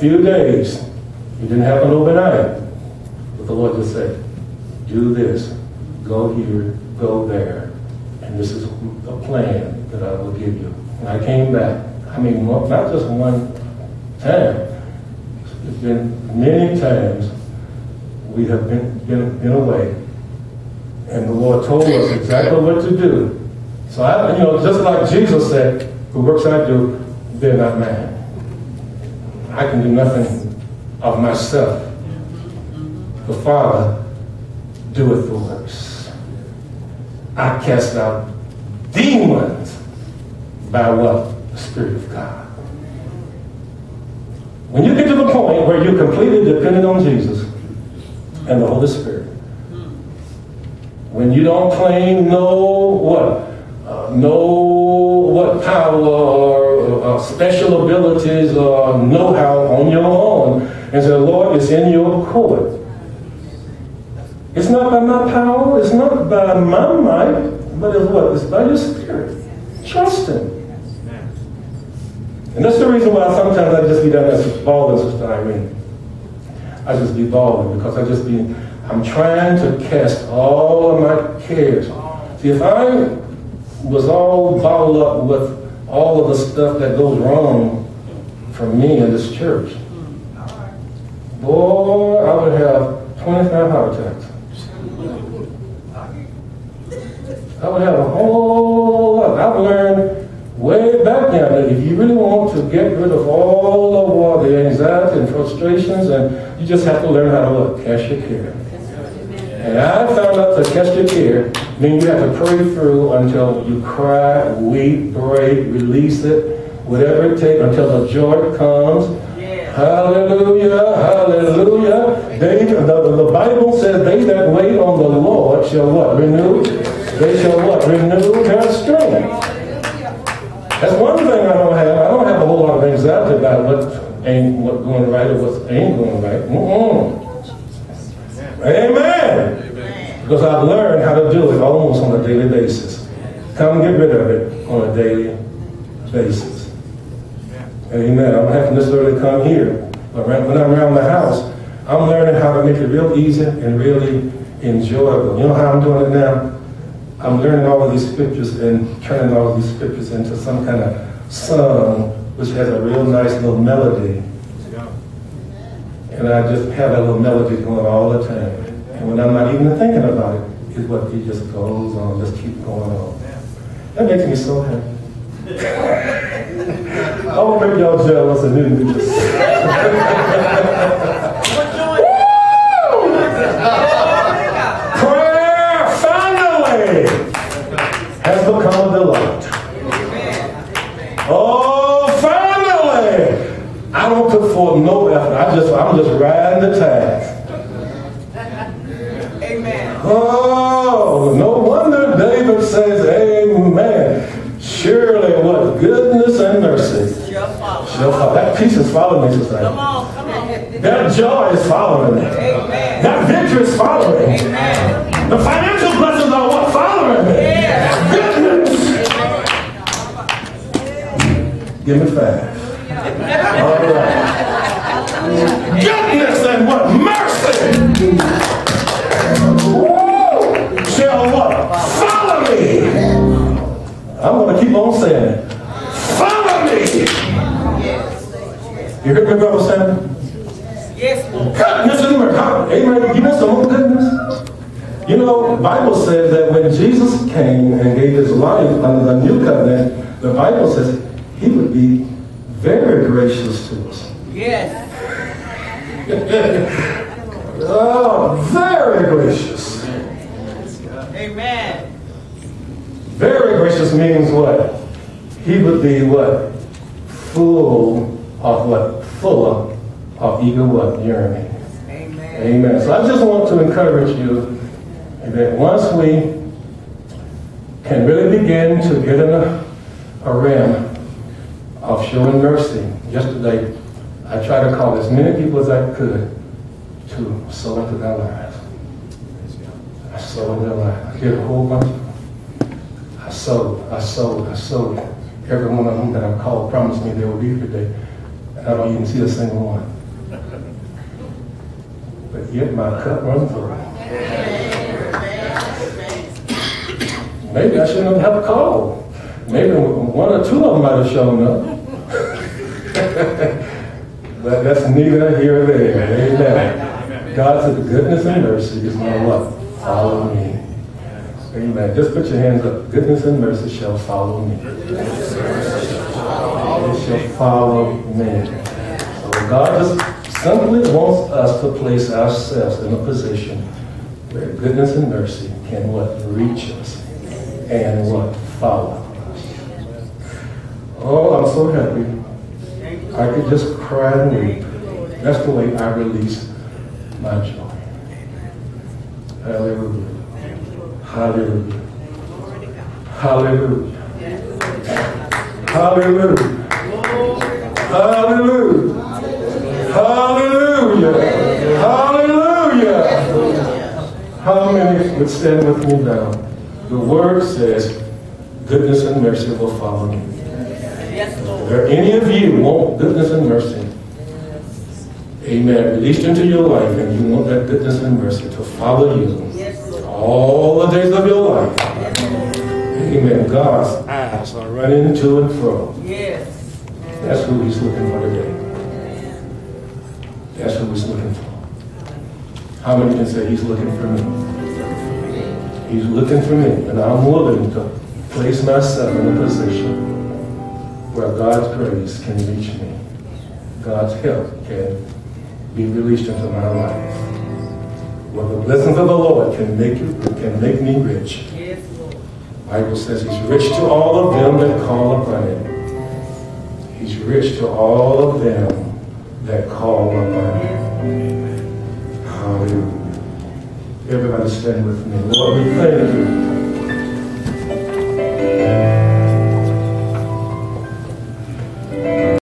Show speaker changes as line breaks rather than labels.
few days. It didn't happen overnight. But the Lord just said, do this, go here, go there. And this is a plan that I will give you. And I came back. I mean, not just one time. It's been many times we have been away. And the Lord told us exactly what to do. So I, just like Jesus said, the works I do, they're not mine. I can do nothing of myself. The Father doeth the works. I cast out demons by what? The Spirit of God. When you get to the point where you're completely dependent on Jesus and the Holy Spirit, when you don't claim no power or special abilities or know-how on your own, and say, Lord, it's in your court. It's not by my power, it's not by my might, but it's what? It's by your Spirit. Trust Him. And that's the reason why sometimes I just be down there bawling, Sister Irene. I just be bawling because I'm trying to cast all of my cares. See, if I was all bottled up with all of the stuff that goes wrong for me in this church, boy, I would have 25 heart attacks. I would have a whole lot. I've learned way back now that if you really want to get rid of all of the anxiety and frustrations, and you just have to learn how to cast your care. And I found out to cast your care, then you have to pray through until you cry, weep, break, release it, whatever it takes until the joy comes. Hallelujah, hallelujah. The Bible says, they that wait on the Lord shall what? Renew? They shall what? Renew their strength. That's one thing I don't have. I don't have a whole lot of anxiety about what ain't going right or what ain't going right. Amen. Because I've learned how to do it almost on a daily basis. Come get rid of it on a daily basis. Amen. I don't have to necessarily come here. But when I'm around the house, I'm learning how to make it real easy and really enjoyable. You know how I'm doing it now? I'm learning all of these scriptures and turning all of these scriptures into some kind of song which has a real nice little melody. And I just have that little melody going all the time. And when I'm not even thinking about it, it's what it just goes on, just keep going on. That makes me so happy. I won't make y'all jealous and then prayer finally has become a delight. Oh, finally! I don't put forth no effort. I'm just riding the tide. Amen. Oh, no wonder David says, amen. Surely what goodness and mercy shall follow. That peace is following me, Sister. Come on. That joy is following me. Amen. That victory is following me. Amen. The financial blessings are what following me. Yeah. Goodness. Give me 5. All right. Goodness and what? Mercy. Woo! Shall what? Follow me. I'm going to keep on saying it. Follow me. You heard me, Brother Sam? Yes, Lord. Goodness and mercy. Amen. You want some more goodness? You know, the Bible says that when Jesus came and gave his life under the new covenant, the Bible says he would be very gracious to us. Yes. Oh, very gracious. Amen. Very gracious means what? He would be what? Full of what? Full of eager what? Yearning. Amen. Amen. So I just want to encourage you that once we can really begin to get in a realm of showing mercy. Yesterday, I tried to call as many people as I could to sow into their lives. I sowed in their lives. I did a whole bunch of them. I sowed. Every one of them that I called promised me they would be here today. I don't even see a single one. But yet my cup runs over. Maybe I shouldn't have called. Maybe one or two of them might have shown up. But that's neither here or there. Amen. God said, goodness and mercy is my what? Follow me. Amen. Just put your hands up. Goodness and mercy shall follow me. It shall follow me. So God just simply wants us to place ourselves in a position where goodness and mercy can what? Reach us and what? Follow us. Oh, I'm so happy. I could just cry and weep. That's the way I release my joy. Hallelujah. Hallelujah. Hallelujah. Hallelujah. Hallelujah. Hallelujah. Hallelujah. How many would stand with me now? The word says, goodness and mercy will follow me. If there are any of you who want goodness and mercy, amen, released into your life, and you want that goodness and mercy to follow you all the days of your life, amen, God's eyes are running to and fro. That's who he's looking for today. That's who he's looking for. How many can say he's looking for me? He's looking for me, and I'm willing to place myself in a position where God's grace can reach me. God's help can be released into my life. Where the blessings of the Lord can make me rich. The Bible says he's rich to all of them that call upon him. He's rich to all of them that call upon him. Hallelujah. Everybody stand with me. Lord, we thank you